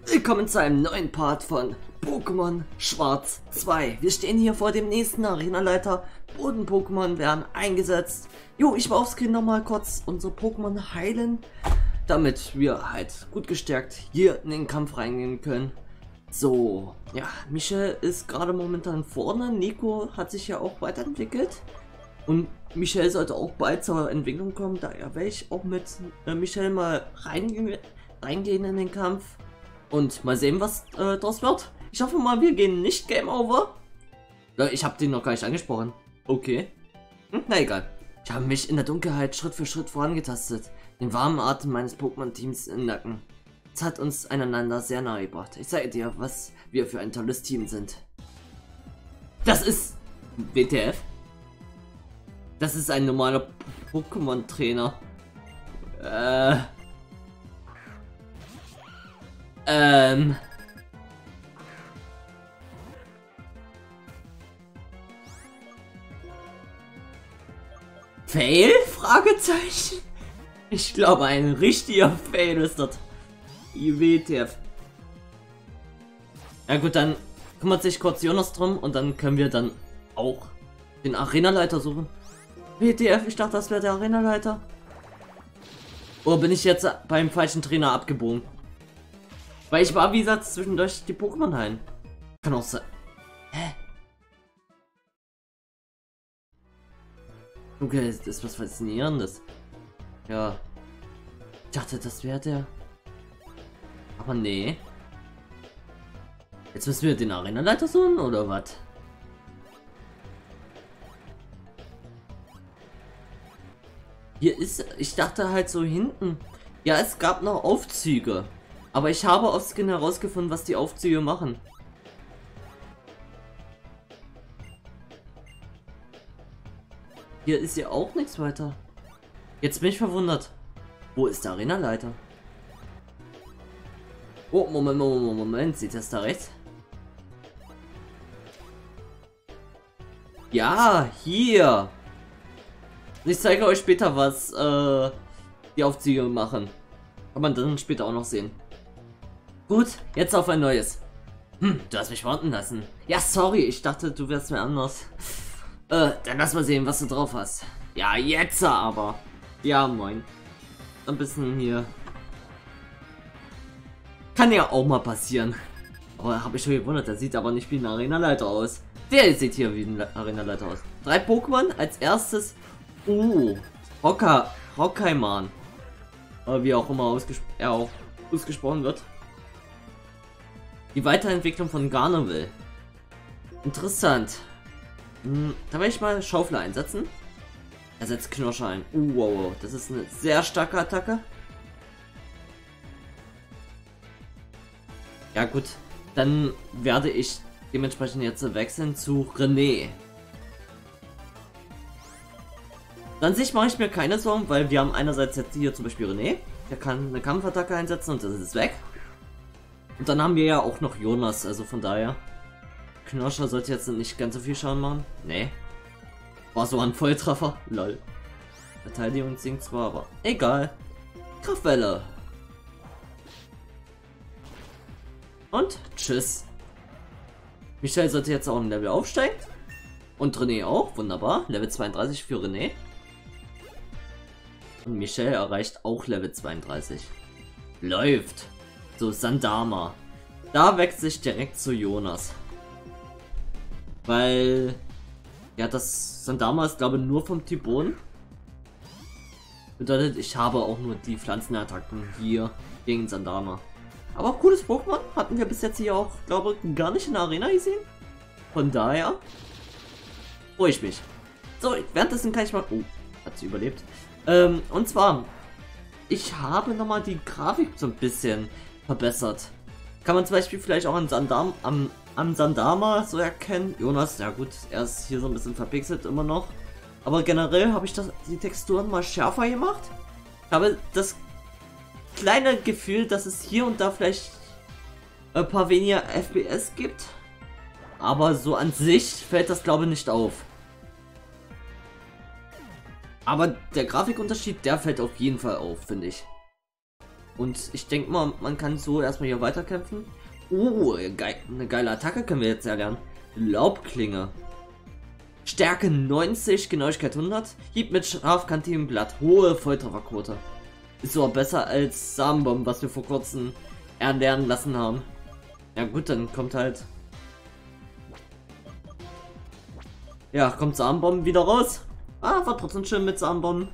Willkommen zu einem neuen Part von Pokémon Schwarz 2. Wir stehen hier vor dem nächsten Arenaleiter. Boden-Pokémon werden eingesetzt. Jo, ich war auf Screen nochmal kurz unsere Pokémon heilen, damit wir halt gut gestärkt hier in den Kampf reingehen können. So, ja, Michelle ist gerade momentan vorne. Nico hat sich ja auch weiterentwickelt. Und Michelle sollte auch bald zur Entwicklung kommen. Daher werde ich auch mit Michelle mal reingehen in den Kampf. Und mal sehen, was daraus wird. Ich hoffe mal, wir gehen nicht Game Over. Ich habe den noch gar nicht angesprochen. Okay. Na egal. Ich habe mich in der Dunkelheit Schritt für Schritt vorangetastet. Den warmen Atem meines Pokémon-Teams im Nacken. Es hat uns einander sehr nahe gebracht. Ich zeige dir, was wir für ein tolles Team sind. Das ist... WTF? Das ist ein normaler Pokémon-Trainer. Fail? Fragezeichen? Ich glaube, ein richtiger Fail ist das. WTF. Ja gut, dann kümmert sich kurz Jonas drum und dann können wir dann auch den Arenaleiter suchen. WTF, ich dachte, das wäre der Arenaleiter. Oder bin ich jetzt beim falschen Trainer abgebogen? Weil ich war, wie gesagt, zwischendurch die Pokémon heilen. Kann auch sein. Hä? Okay, das ist was Faszinierendes. Ja. Ich dachte, das wäre der. Aber nee. Jetzt müssen wir den Arenaleiter suchen, oder was? Hier ist... Ich dachte halt so hinten. Ja, es gab noch Aufzüge. Aber ich habe auf Skin herausgefunden, was die Aufzüge machen. Hier ist ja auch nichts weiter. Jetzt bin ich verwundert. Wo ist der Arenaleiter? Oh, Moment. Sieht das da rechts? Ja, hier. Ich zeige euch später, was die Aufzüge machen. Kann man dann später auch noch sehen. Gut, jetzt auf ein neues. Du hast mich warten lassen. Ja, sorry, ich dachte, du wärst mir anders. Dann lass mal sehen, was du drauf hast. Ja, jetzt aber. Ja, moin. Ein bisschen hier. Kann ja auch mal passieren. Aber habe ich schon gewundert, der sieht aber nicht wie ein Arenaleiter aus. Der sieht hier wie ein Arenaleiter aus. 3 Pokémon, als erstes. Rockaiman. Wie auch immer ausgesprochen wird. Die Weiterentwicklung von Garnewill. Interessant. Da werde ich mal Schaufler einsetzen. Er setzt Knoscher ein. Wow, das ist eine sehr starke Attacke. Ja gut, dann werde ich dementsprechend jetzt wechseln zu René. An sich mache ich mir keine Sorgen, weil wir haben einerseits jetzt hier zum Beispiel René. Der kann eine Kampfattacke einsetzen und das ist weg. Und dann haben wir ja auch noch Jonas, also von daher. Knoscher sollte jetzt nicht ganz so viel Schaden machen. Nee. War so ein Volltreffer. Lol. Verteidigung sinkt zwar, aber egal. Kraftwelle. Und tschüss. Michelle sollte jetzt auch ein Level aufsteigen. Und René auch. Wunderbar. Level 32 für René. Und Michelle erreicht auch Level 32. Läuft. So, Sandama. Da wechsle ich direkt zu Jonas. Weil... Ja, das Sandama ist, glaube ich, nur vom Typ Boden. Bedeutet, ich habe auch nur die Pflanzenattacken hier gegen Sandama. Aber cooles Pokémon. Hatten wir bis jetzt hier auch, glaube ich, gar nicht in der Arena gesehen. Von daher... freue ich mich. So, währenddessen kann ich mal... Oh, hat sie überlebt. Und zwar... Ich habe nochmal die Grafik so ein bisschen verbessert. Kann man zum Beispiel vielleicht auch an Sandama so erkennen. Jonas, ja gut, er ist hier so ein bisschen verpixelt immer noch. Aber generell habe ich die Texturen mal schärfer gemacht. Ich habe das kleine Gefühl, dass es hier und da vielleicht ein paar weniger FPS gibt. Aber so an sich fällt das, glaube ich, nicht auf. Aber der Grafikunterschied, der fällt auf jeden Fall auf, finde ich. Und ich denke mal, man kann so erstmal hier weiterkämpfen. Eine geile Attacke können wir jetzt erlernen. Laubklinge. Stärke 90, Genauigkeit 100. Hieb mit scharfkantigem Blatt. Hohe Volltrefferquote. Ist so besser als Samenbomben, was wir vor kurzem erlernen lassen haben. Ja gut, dann kommt halt... Ja, kommt Samenbomben wieder raus. Ah, war trotzdem schön mit Samenbomben.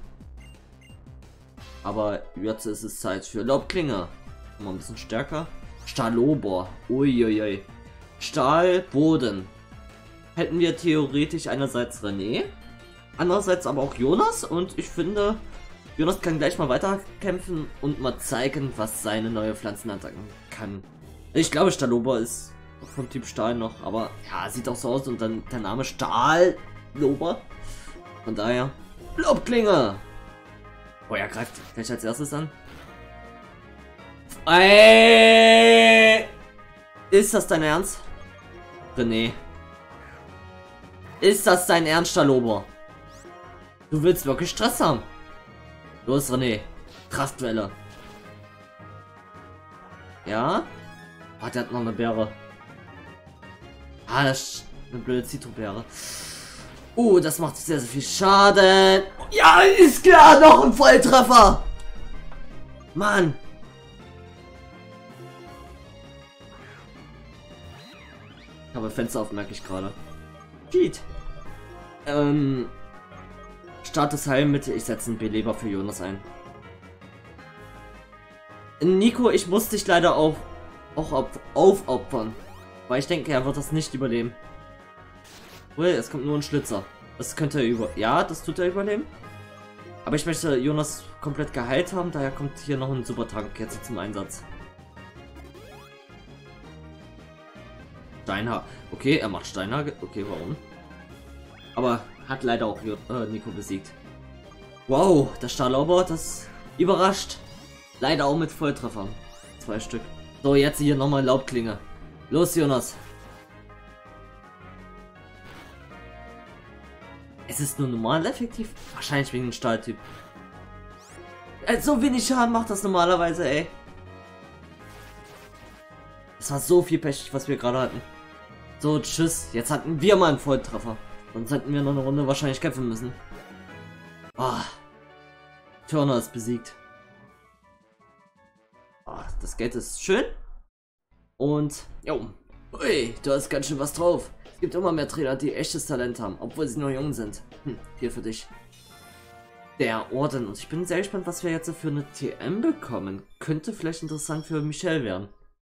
Aber jetzt ist es Zeit für Laubklinge. Mal ein bisschen stärker. Stahlobor. Uiuiui. Stahlboden. Hätten wir theoretisch einerseits René, andererseits aber auch Jonas. Und ich finde, Jonas kann gleich mal weiterkämpfen und mal zeigen, was seine neue Pflanzenattacken kann. Ich glaube, Stahlobor ist vom Typ Stahl noch, aber ja, sieht auch so aus und dann der Name Stahlobor. Von daher, Laubklinge. Oh, er greift gleich als erstes an. Ist das dein Ernst? René. Ist das dein Ernst, Stahlobor? Du willst wirklich Stress haben? Los, René. Kraftwelle. Ja? Ah, der hat noch eine Beere. Ah, das ist eine blöde Zitrobeere. Das macht sehr, sehr viel Schaden. Ja, ist klar, noch ein Volltreffer. Mann. Ich habe Fenster auf, merke ich gerade. Cheat. Status Heilmittel. Ich setze einen Beleber für Jonas ein. Nico, ich muss dich leider auch aufopfern. Weil ich denke, er wird das nicht überleben. Es kommt nur ein Schlitzer. Das könnte er ja, das tut er überleben. Aber ich möchte Jonas komplett geheilt haben, daher kommt hier noch ein Supertank jetzt zum Einsatz. Steinhagel. Okay, er macht Steinhagel. Okay, warum? Aber hat leider auch Nico besiegt. Wow, der Stahlauber, das überrascht. Leider auch mit Volltreffern. 2 Stück. So, jetzt hier nochmal Laubklinge. Los, Jonas. Es ist nur normal effektiv. Wahrscheinlich wegen dem Stahltyp. So wenig Schaden macht das normalerweise, ey. Es war so viel Pech, was wir gerade hatten. So, tschüss. Jetzt hatten wir mal einen Volltreffer. Sonst hätten wir noch eine Runde wahrscheinlich kämpfen müssen. Turner ist besiegt. Das Geld ist schön. Und, jo. Ui, du hast ganz schön was drauf. Es gibt immer mehr Trainer, die echtes Talent haben, obwohl sie noch jung sind. Hier für dich. Der Orden. Und ich bin sehr gespannt, was wir jetzt für eine TM bekommen. Könnte vielleicht interessant für Michelle werden.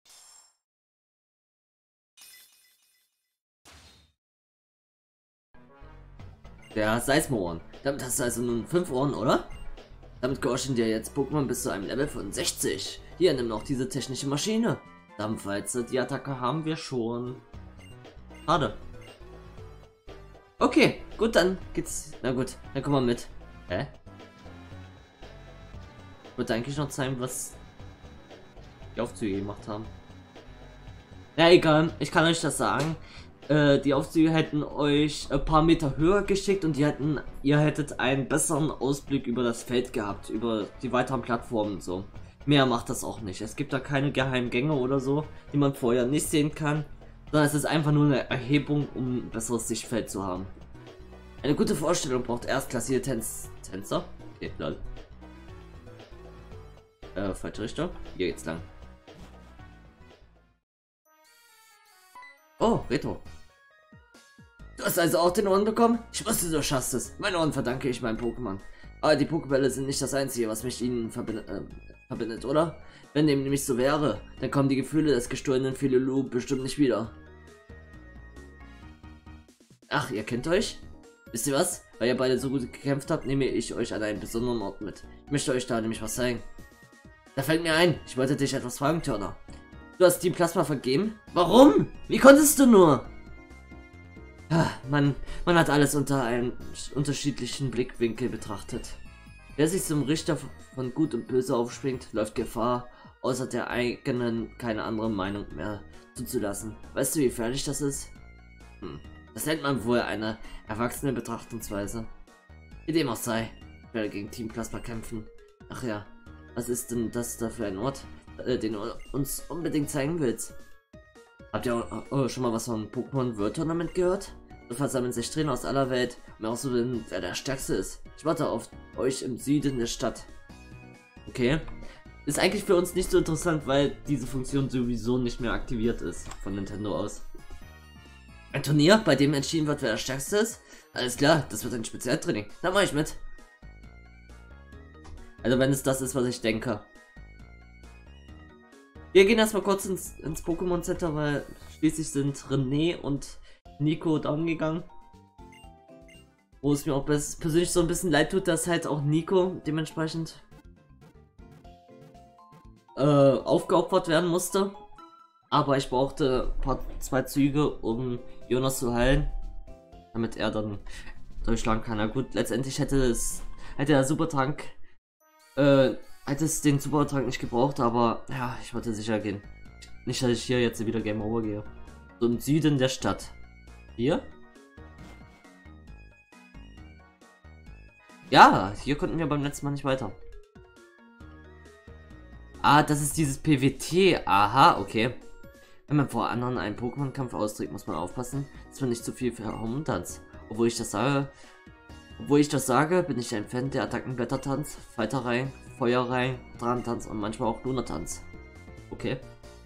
Der Seismo-Ohren. Damit hast du also nun 5 Ohren, oder? Damit gehorchen dir jetzt Pokémon bis zu einem Level von 60. Hier, nimm noch diese technische Maschine. Dampfwalze, die Attacke haben wir schon. Schade. Okay, gut, dann geht's. Na gut, dann komm mal mit. Hä? Ich wollte eigentlich noch zeigen, was die Aufzüge gemacht haben. Na egal, ich kann euch das sagen. Die Aufzüge hätten euch ein paar Meter höher geschickt und ihr hättet einen besseren Ausblick über das Feld gehabt, über die weiteren Plattformen und so. Mehr macht das auch nicht. Es gibt da keine geheimen Gänge oder so, die man vorher nicht sehen kann, sondern es ist einfach nur eine Erhebung, um ein besseres Sichtfeld zu haben. Eine gute Vorstellung braucht erstklassige Tänzer. Okay, lol. Falsche Richtung. Hier geht's lang. Oh, Retro. Du hast also auch den Ohren bekommen? Ich wusste, du schaffst es. Meine Ohren verdanke ich meinem Pokémon. Aber die Pokébälle sind nicht das Einzige, was mich ihnen verbindet, oder? Wenn dem nämlich so wäre, dann kommen die Gefühle des gestohlenen Filulu bestimmt nicht wieder. Ach, ihr kennt euch? Wisst ihr was? Weil ihr beide so gut gekämpft habt, nehme ich euch an einen besonderen Ort mit. Ich möchte euch da nämlich was zeigen. Da fällt mir ein, ich wollte dich etwas fragen, Turner. Du hast Team Plasma vergeben? Warum? Wie konntest du nur? Man hat alles unter einem unterschiedlichen Blickwinkel betrachtet. Wer sich zum Richter von Gut und Böse aufschwingt, läuft Gefahr, außer der eigenen keine andere Meinung mehr zuzulassen. Weißt du, wie gefährlich das ist? Das nennt man wohl eine erwachsene Betrachtungsweise. Wie dem auch sei, ich werde gegen Team Plasma kämpfen. Ach ja, Was ist denn das da für ein Ort, den du uns unbedingt zeigen willst? Habt ihr schon mal was von Pokémon World Tournament gehört? Da versammeln sich Trainer aus aller Welt, um herauszufinden, wer der Stärkste ist. Ich warte auf euch im Süden der Stadt. Okay. Ist eigentlich für uns nicht so interessant, weil diese Funktion sowieso nicht mehr aktiviert ist von Nintendo aus. Ein Turnier, bei dem entschieden wird, wer der Stärkste ist? Alles klar, das wird ein Spezialtraining. Da mache ich mit. Also wenn es das ist, was ich denke. Wir gehen erstmal kurz ins Pokémon Center, weil schließlich sind René und Nico down gegangen. Wo es mir auch persönlich so ein bisschen leid tut, dass halt auch Nico dementsprechend aufgeopfert werden musste. Aber ich brauchte zwei Züge, um Jonas zu heilen, damit er dann durchschlagen kann. Na gut, letztendlich hätte der Supertrank hätte es den Supertrank nicht gebraucht, aber ja, ich wollte sicher gehen. Nicht, dass ich hier jetzt wieder Game Over gehe. So im Süden der Stadt. Hier? Ja, hier konnten wir beim letzten Mal nicht weiter. Ah, das ist dieses PWT. Aha, okay. Wenn man vor anderen einen Pokémon-Kampf austrägt, muss man aufpassen, dass man nicht zu viel für Herumtanzt. Obwohl ich das sage, bin ich ein Fan der Attacken Blättertanz, Falterei, Feuerei, Drahentanz und manchmal auch Lunatanz. Okay.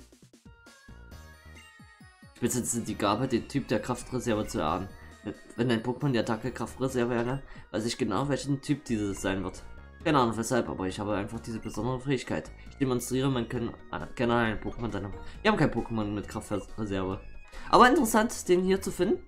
Ich besitze die Gabe, den Typ der Kraftreserve zu erahnen. Wenn ein Pokémon die Attacke Kraftreserve erlernt, weiß ich genau, welchen Typ dieses sein wird. Keine Ahnung weshalb, aber ich habe einfach diese besondere Fähigkeit. Ich demonstriere mein Können generell ein Pokémon seiner. Wir haben kein Pokémon mit Kraftreserve. Aber interessant, den hier zu finden.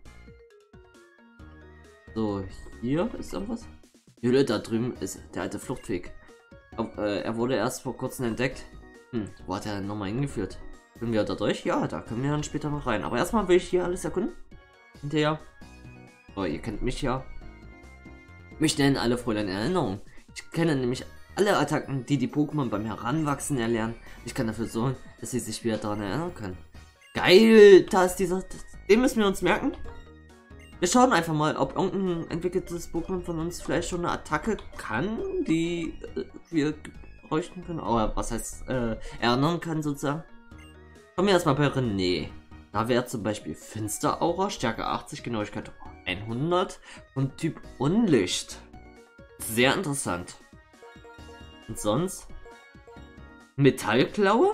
So, hier ist irgendwas. Die Höhle da drüben ist der alte Fluchtweg. Er wurde erst vor kurzem entdeckt. Wo hat er denn nochmal hingeführt? Können wir da durch? Ja, da können wir dann später noch rein. Aber erstmal will ich hier alles erkunden. Hinterher. Oh, ihr kennt mich ja. Mich nennen alle Fräulein Erinnerung. Ich kenne nämlich alle Attacken, die Pokémon beim Heranwachsen erlernen. Ich kann dafür sorgen, dass sie sich wieder daran erinnern können. Geil, da ist dieser. Den müssen wir uns merken. Wir schauen einfach mal, ob irgendein entwickeltes Pokémon von uns vielleicht schon eine Attacke kann, die wir bräuchten können. Aber was heißt erinnern kann sozusagen. Kommen wir erstmal bei René. Da wäre zum Beispiel Finsteraura, Stärke 80, Genauigkeit 100 und Typ Unlicht. Sehr interessant. Und sonst? Metallklaue?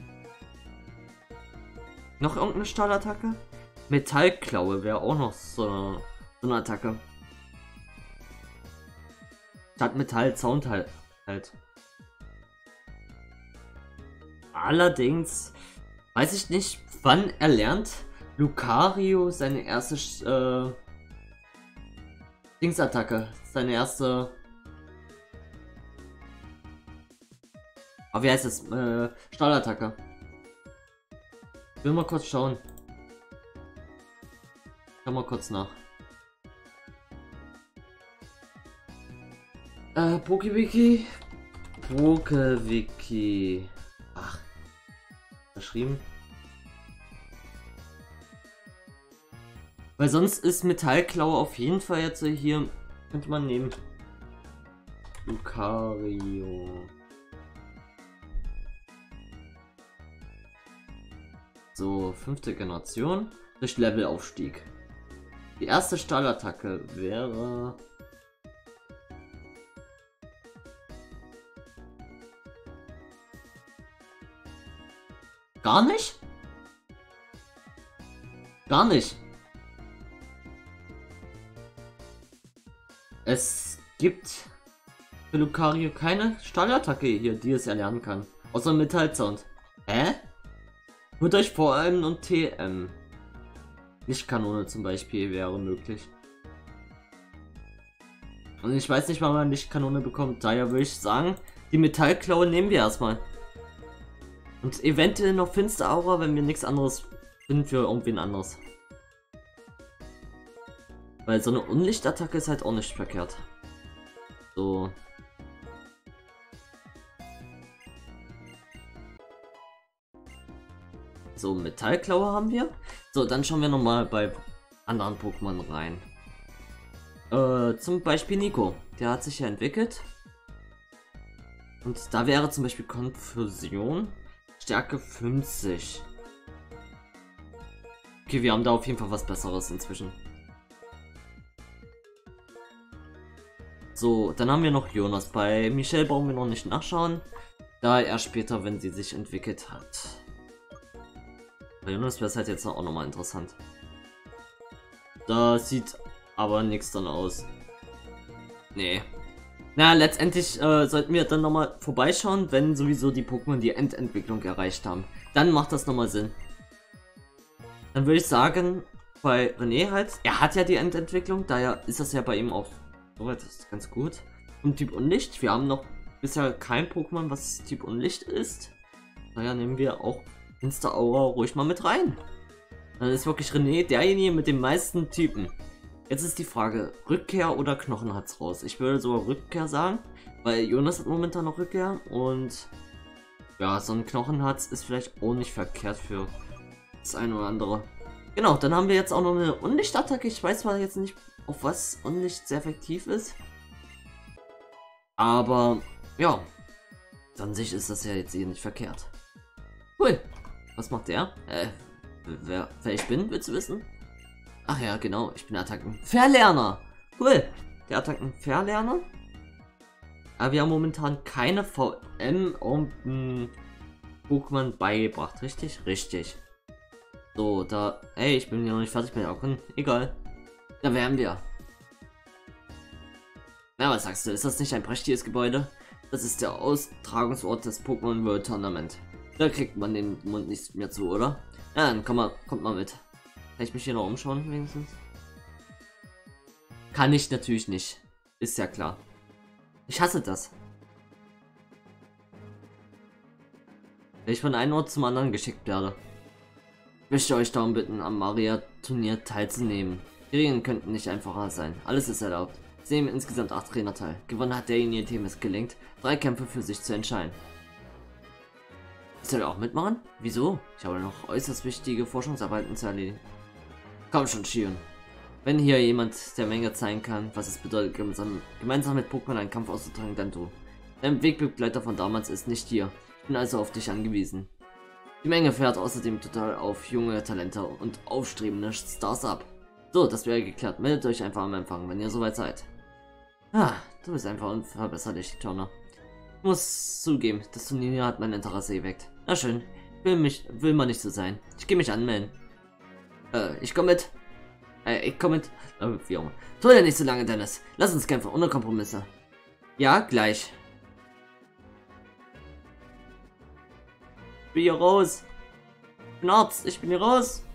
Noch irgendeine Stahlattacke? Metallklaue wäre auch noch so eine Attacke. Statt Metall Sound halt. Allerdings weiß ich nicht, wann erlernt Lucario seine erste Dingsattacke. Seine erste. Aber wie heißt es? Stahlattacke. Ich will mal kurz schauen. Schau mal kurz nach. Pokewiki. Ach. Verschrieben. Weil sonst ist Metallklaue auf jeden Fall jetzt hier. Könnte man nehmen. Lucario. So, 5. Generation. Durch Levelaufstieg. Die erste Stahlattacke wäre. Gar nicht? Gar nicht. Es gibt für Lucario keine Stahlattacke hier, die es erlernen kann. Außer Metallsound. Hä? Nur durch VM und TM. Lichtkanone zum Beispiel wäre möglich. Und ich weiß nicht, wann man Lichtkanone bekommt. Daher würde ich sagen, die Metallklaue nehmen wir erstmal. Und eventuell noch Finsteraura, wenn wir nichts anderes finden für irgendwen anderes. Weil so eine Unlichtattacke ist halt auch nicht verkehrt. So. So, Metallklaue haben wir. So, dann schauen wir nochmal bei anderen Pokémon rein. Zum Beispiel Nico. Der hat sich ja entwickelt. Und da wäre zum Beispiel Konfusion Stärke 50. Okay, wir haben da auf jeden Fall was Besseres inzwischen. So, dann haben wir noch Jonas. Bei Michelle brauchen wir noch nicht nachschauen, da erst später, wenn sie sich entwickelt hat. Bei Jonas wäre es halt jetzt auch nochmal interessant. Da sieht aber nichts dann aus. Nee. Na, letztendlich sollten wir dann nochmal vorbeischauen, wenn sowieso die Pokémon die Endentwicklung erreicht haben. Dann macht das nochmal Sinn. Dann würde ich sagen, bei René halt, er hat ja die Endentwicklung, daher ist das ja bei ihm auch soweit ganz gut. Und Typ Unlicht, wir haben noch bisher kein Pokémon, was Typ Unlicht ist. Daher nehmen wir auch Insta-Aura ruhig mal mit rein. Dann ist wirklich René derjenige mit den meisten Typen. Jetzt ist die Frage, Rückkehr oder Knochenhatz raus? Ich würde sogar Rückkehr sagen, weil Jonas hat momentan noch Rückkehr und ja, so ein Knochenhatz ist vielleicht auch nicht verkehrt für das eine oder andere. Genau, dann haben wir jetzt auch noch eine Unlichtattacke. Ich weiß zwar jetzt nicht, auf was Unlicht sehr effektiv ist, aber ja, an sich ist das ja jetzt hier nicht verkehrt. Cool. Was macht der? Wer ich bin, willst du wissen? Ach ja, genau, ich bin Attackenverlerner. Cool, der Attackenverlerner. Aber wir haben momentan keine VM und Pokémon beigebracht, richtig? Richtig. So, da, ey, ich bin ja noch nicht fertig mit Aukon. Egal. Da wären wir. Na, was sagst du? Ist das nicht ein prächtiges Gebäude? Das ist der Austragungsort des Pokémon World Tournament. Da kriegt man den Mund nicht mehr zu, oder? Ja, dann kommt mal mit. Kann ich mich hier noch umschauen, wenigstens? Kann ich natürlich nicht. Ist ja klar. Ich hasse das. Wenn ich von einem Ort zum anderen geschickt werde. Ich möchte euch darum bitten, am Maria-Turnier teilzunehmen. Die Regeln könnten nicht einfacher sein. Alles ist erlaubt. Es nehmen insgesamt 8 Trainer teil. Gewonnen hat derjenige, dem es gelingt, 3 Kämpfe für sich zu entscheiden. Soll er auch mitmachen? Wieso? Ich habe noch äußerst wichtige Forschungsarbeiten zu erledigen. Komm schon, Shion. Wenn hier jemand der Menge zeigen kann, was es bedeutet, gemeinsam mit Pokémon einen Kampf auszutragen, dann du. Dein Wegbegleiter von damals ist nicht hier. Ich bin also auf dich angewiesen. Die Menge fährt außerdem total auf junge Talente und aufstrebende Stars ab. So, das wäre geklärt. Meldet euch einfach am Empfang, wenn ihr soweit seid. Ah, du bist einfach unverbesserlich, Turner. Ich muss zugeben, das Turnier hat mein Interesse geweckt. Na schön, will mal nicht so sein. Ich gehe mich anmelden. Ich komme mit. Ich komme mit. Wie auch immer. Tu ja nicht so lange, Dennis. Lass uns kämpfen, ohne Kompromisse. Ja, gleich. Ich bin hier raus. Ich bin Arzt, ich bin hier raus.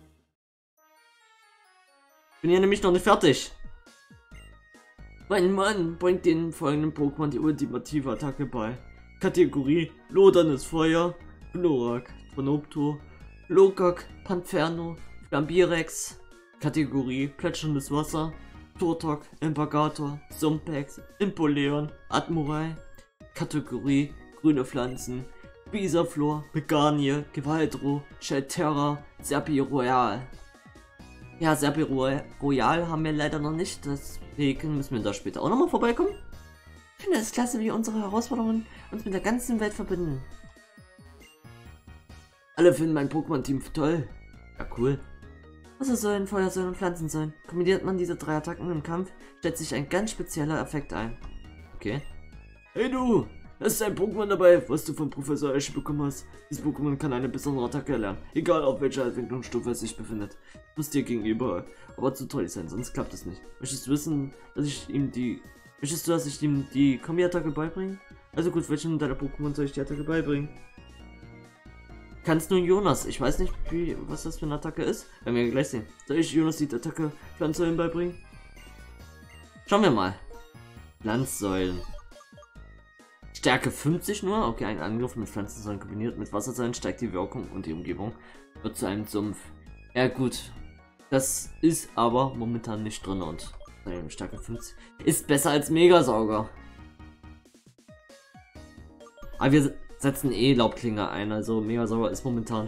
Ich bin hier nämlich noch nicht fertig. Mein Mann bringt den folgenden Pokémon die ultimative Attacke bei. Kategorie Loderndes Feuer, Glurak, Tronopto, Lokak, Panferno, Flambirex. Kategorie Plätscherndes Wasser, Turtok, Impagator, Sumpex, Impoleon, Admurai. Kategorie Grüne Pflanzen, Bisaflor, Meganie, Gewaldro, Shelterra, Serpi Royal. Ja, Serpi Royal haben wir leider noch nicht, deswegen müssen wir da später auch nochmal vorbeikommen. Ich finde es klasse, wie unsere Herausforderungen uns mit der ganzen Welt verbinden. Alle finden mein Pokémon-Team toll. Ja, cool. Wassersäulen, Feuersäulen und Pflanzensäulen. Kombiniert man diese 3 Attacken im Kampf, stellt sich ein ganz spezieller Effekt ein. Okay. Hey du! Da ist ein Pokémon dabei, was du von Professor Ash bekommen hast. Dieses Pokémon kann eine besondere Attacke erlernen, egal auf welcher Entwicklungsstufe es sich befindet. Das muss dir gegenüber aber zu toll sein, sonst klappt es nicht. Möchtest du wissen, dass ich ihm die Kombi-Attacke beibringe? Also gut, welchen deiner Pokémon soll ich die Attacke beibringen? Kannst nur Jonas. Ich weiß nicht, was das für eine Attacke ist. Werden wir gleich sehen. Soll ich Jonas die Attacke Pflanzsäulen beibringen? Schauen wir mal. Pflanzsäulen. Stärke 50 nur. Okay, ein Angriff mit Pflanzensäulen kombiniert mit Wassersäulen steigt die Wirkung und die Umgebung wird zu einem Sumpf. Ja gut. Das ist aber momentan nicht drin und Stärke 50 ist besser als Megasauger. Aber wir setzen Laubklinge ein, also Megasauger ist momentan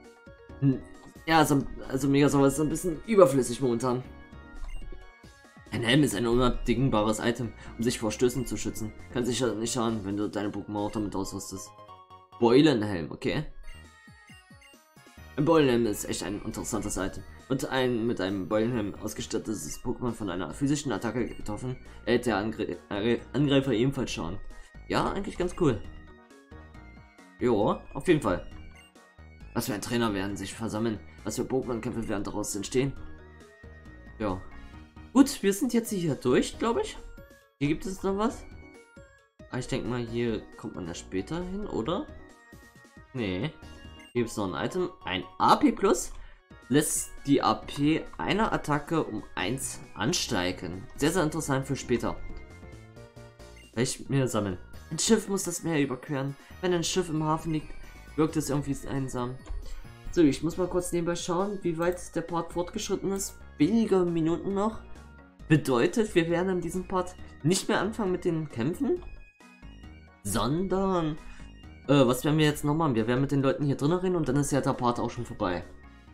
ja, also Megasauger ist ein bisschen überflüssig momentan. Ein Helm ist ein unabdingbares Item, um sich vor Stößen zu schützen. Kann sicher nicht schaden, wenn du deine Pokémon auch damit ausrüstest. Beulenhelm, okay. Ein Beulenhelm ist echt ein interessantes Item. Und ein mit einem Beulenhelm ausgestattetes Pokémon von einer physischen Attacke getroffen, erhält der Angreifer ebenfalls Schaden. Ja, eigentlich ganz cool. Jo, auf jeden Fall. Was für ein Trainer werden sich versammeln? Was für Pokémon-Kämpfe werden daraus entstehen? Ja. Gut, wir sind jetzt hier durch, glaube ich. Hier gibt es noch was. Aber ich denke mal, hier kommt man ja später hin, oder? Nee. Hier gibt es noch ein Item. Ein AP Plus lässt die AP einer Attacke um 1 ansteigen. Sehr, sehr interessant für später. Vielleicht mir sammeln. Ein Schiff muss das Meer überqueren. Wenn ein Schiff im Hafen liegt, wirkt es irgendwie einsam. So, ich muss mal kurz nebenbei schauen, wie weit der Part fortgeschritten ist. Wenige Minuten noch. Bedeutet, wir werden in diesem Part nicht mehr anfangen mit den Kämpfen, sondern was werden wir jetzt noch machen? Wir werden mit den Leuten hier drin reden und dann ist ja der Part auch schon vorbei.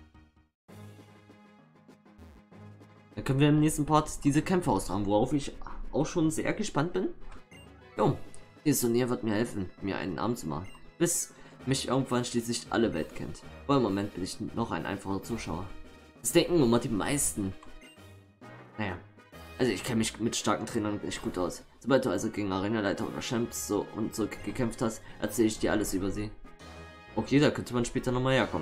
Dann können wir im nächsten Part diese Kämpfe austragen, worauf ich auch schon sehr gespannt bin. Jo, dieses Turnier wird mir helfen, mir einen Namen zu machen, bis mich irgendwann schließlich alle Welt kennt. Aber im Moment bin ich noch ein einfacher Zuschauer. Das denken immer die meisten. Naja, also ich kenne mich mit starken Trainern echt gut aus. Sobald du also gegen Arenaleiter oder Champs so gekämpft hast, erzähle ich dir alles über sie. Okay, da könnte man später nochmal herkommen.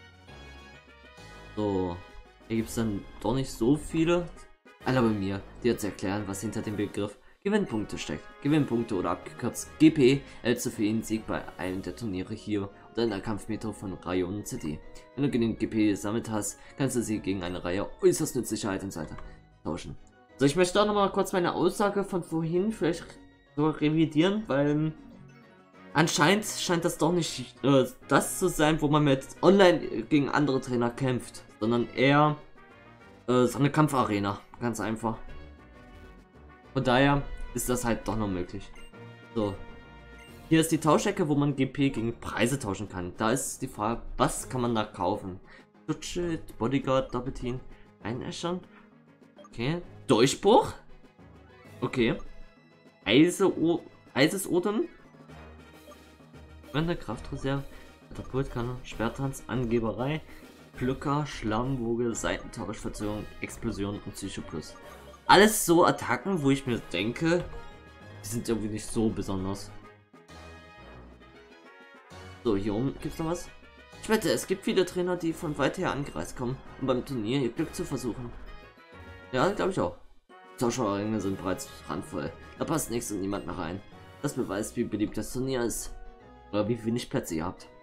So, hier gibt es dann doch nicht so viele. Alle bei mir, die jetzt erklären, was hinter dem Begriff Gewinnpunkte steckt. Gewinnpunkte oder abgekürzt GP erhältst du für jeden Sieg bei einem der Turniere hier oder in der Kampfmetro von Rayon City. Wenn du genügend GP gesammelt hast, kannst du sie gegen eine Reihe äußerst nützlicher Items tauschen. So, ich möchte auch noch mal kurz meine Aussage von vorhin vielleicht so revidieren, weil anscheinend scheint das doch nicht das zu sein, wo man mit online gegen andere Trainer kämpft, sondern eher so eine Kampfarena, ganz einfach. Von daher ist das halt doch noch möglich. So, hier ist die Tauschecke, wo man GP gegen Preise tauschen kann. Da ist die Frage, was kann man da kaufen? Schutzschild, Bodyguard, Doppelteam, Einäschern. Okay, Durchbruch. Okay. Eisesodem. Wende, Kraftreserve, Katapultkanne, Schwertanz, Angeberei, Pflücker, Schlammwoge, Seitentausch, Verzögerung, Explosion und Psycho Plus. Alles so Attacken, wo ich mir denke, die sind irgendwie nicht so besonders. So, hier oben gibt's noch was. Ich wette, es gibt viele Trainer, die von weit her angereist kommen, um beim Turnier ihr Glück zu versuchen. Ja, glaube ich auch. Zuschauerringe sind bereits randvoll. Da passt nichts und niemand mehr rein. Das beweist, wie beliebt das Turnier ist. Oder wie wenig Plätze ihr habt.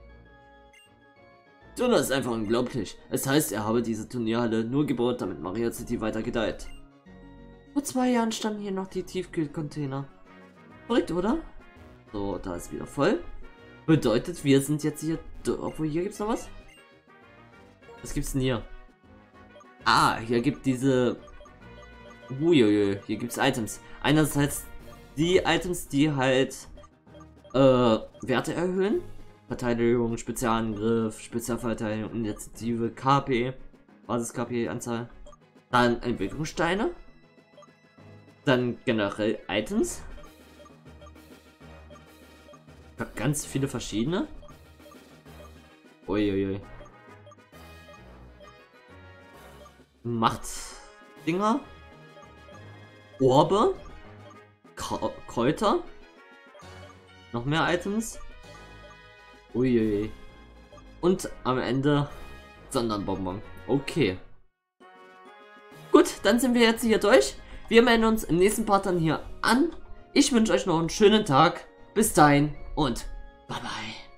So, das ist einfach unglaublich. Es heißt, er habe diese Turnierhalle nur gebaut, damit Maria City weiter gedeiht. Vor 2 Jahren standen hier noch die Tiefkühlcontainer. Verrückt, oder? So, da ist wieder voll. Bedeutet, wir sind jetzt hier... Obwohl, hier gibt's noch was? Was gibt's denn hier? Ah, hier gibt diese... Uiuiui, hier gibt's Items. Einerseits die Items, die halt Werte erhöhen. Verteidigung, Spezialangriff, Spezialverteidigung, Initiative, KP, Basis-KP-Anzahl. Dann Entwicklungssteine. Dann generell Items. Ganz viele verschiedene. Uiuiui. Machtdinger. Orbe. Kräuter. Noch mehr Items. Uiuiui. Und am Ende Sonderbonbon. Okay. Gut, dann sind wir jetzt hier durch. Wir melden uns im nächsten Part dann hier an. Ich wünsche euch noch einen schönen Tag. Bis dahin und bye bye.